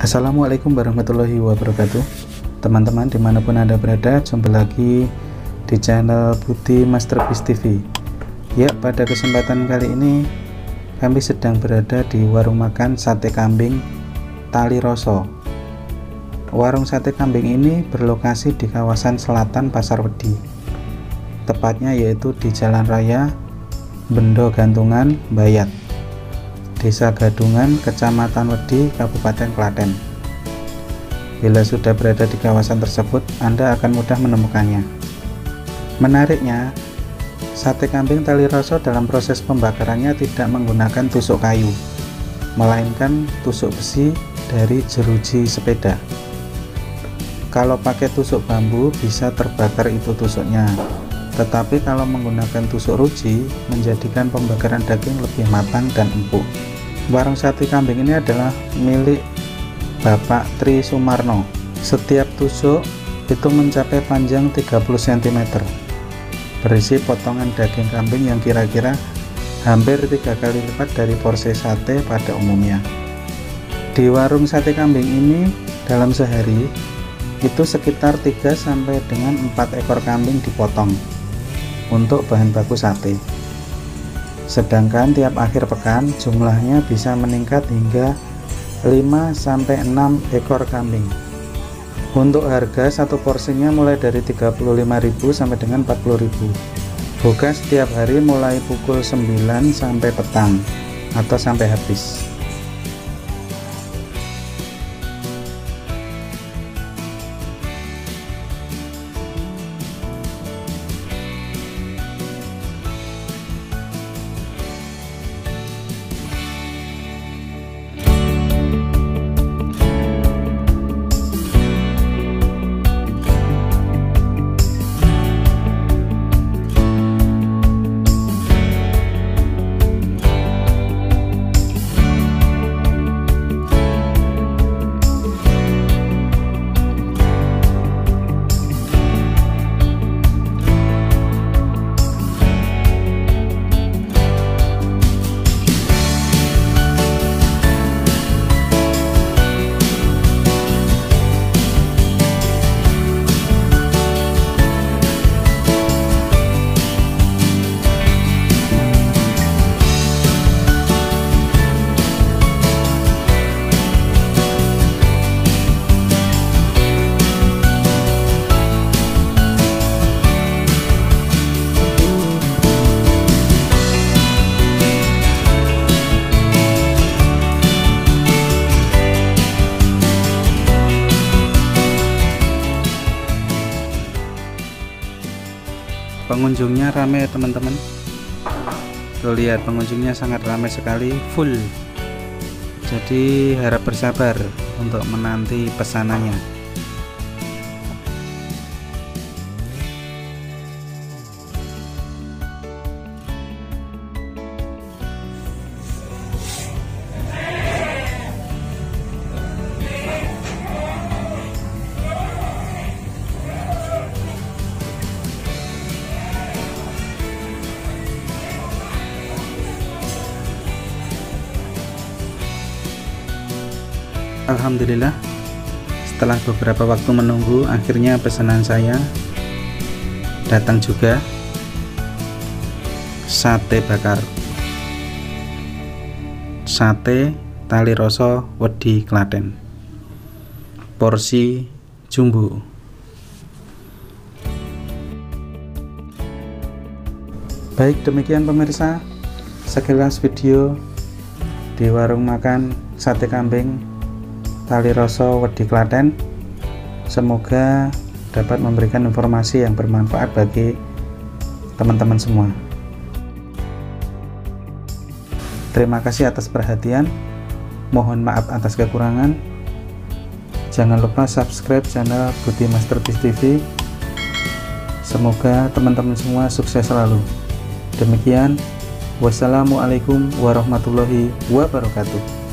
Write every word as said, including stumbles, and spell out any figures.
Assalamualaikum warahmatullahi wabarakatuh. Teman-teman dimanapun Anda berada, jumpa lagi di channel Budi Masterpiece T V. Ya, pada kesempatan kali ini kami sedang berada di warung makan sate kambing Tali Roso. Warung sate kambing ini berlokasi di kawasan selatan Pasar Wedi, tepatnya yaitu di Jalan Raya Bendo Gantungan, Bayat, Desa Gadungan, Kecamatan Wedi, Kabupaten Klaten. Bila sudah berada di kawasan tersebut, Anda akan mudah menemukannya. Menariknya, sate kambing Tali Roso dalam proses pembakarannya tidak menggunakan tusuk kayu, melainkan tusuk besi dari jeruji sepeda. Kalau pakai tusuk bambu bisa terbakar itu tusuknya, tetapi kalau menggunakan tusuk ruji menjadikan pembakaran daging lebih matang dan empuk. Warung sate kambing ini adalah milik Bapak Tri Sumarno. Setiap tusuk itu mencapai panjang tiga puluh sentimeter, berisi potongan daging kambing yang kira-kira hampir tiga kali lipat dari porsi sate pada umumnya. Di warung sate kambing ini dalam sehari itu sekitar tiga sampai dengan empat ekor kambing dipotong untuk bahan baku sate. Sedangkan tiap akhir pekan jumlahnya bisa meningkat hingga lima sampai enam ekor kambing. Untuk harga satu porsinya mulai dari tiga puluh lima ribu sampai dengan empat puluh ribu. Buka setiap hari mulai pukul sembilan sampai petang atau sampai habis. Pengunjungnya ramai ya teman-teman. Tuh lihat, pengunjungnya sangat ramai sekali, full. Jadi harap bersabar untuk menanti pesanannya. Alhamdulillah, setelah beberapa waktu menunggu, akhirnya pesanan saya datang juga. Sate bakar sate Tali Roso, Wedi, Klaten, porsi jumbo. Baik, demikian pemirsa sekilas video di warung makan sate kambing Tali Roso, Wedi, Klaten. Semoga dapat memberikan informasi yang bermanfaat bagi teman-teman semua. Terima kasih atas perhatian. Mohon maaf atas kekurangan. Jangan lupa subscribe channel Budi Masterpiece T V. Semoga teman-teman semua sukses selalu. Demikian, wassalamualaikum warahmatullahi wabarakatuh.